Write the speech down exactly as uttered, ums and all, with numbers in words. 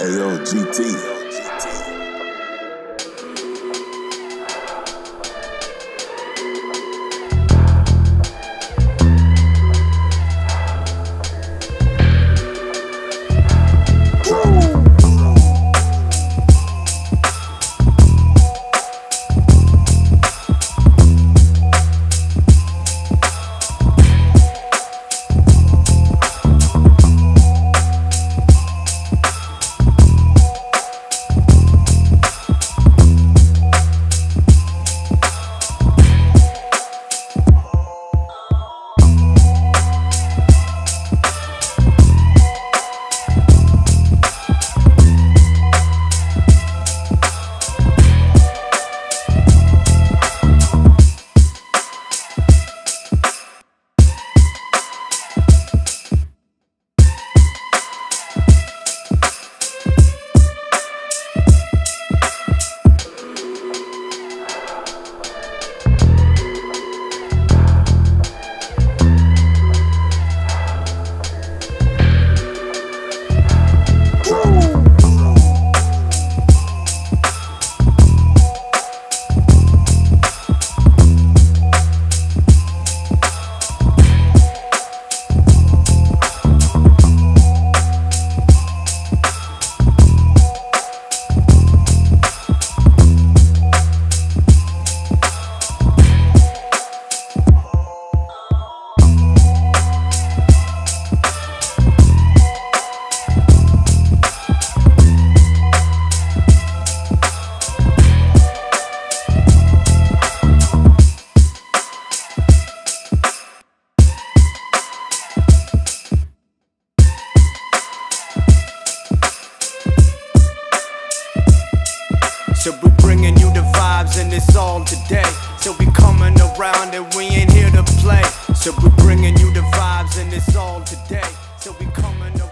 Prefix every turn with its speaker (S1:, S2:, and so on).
S1: Hey yo, G T.
S2: So we bringing you the vibes and it's all today. So we coming around and we ain't here to play. So we bringing you the vibes and it's all today. So we coming around.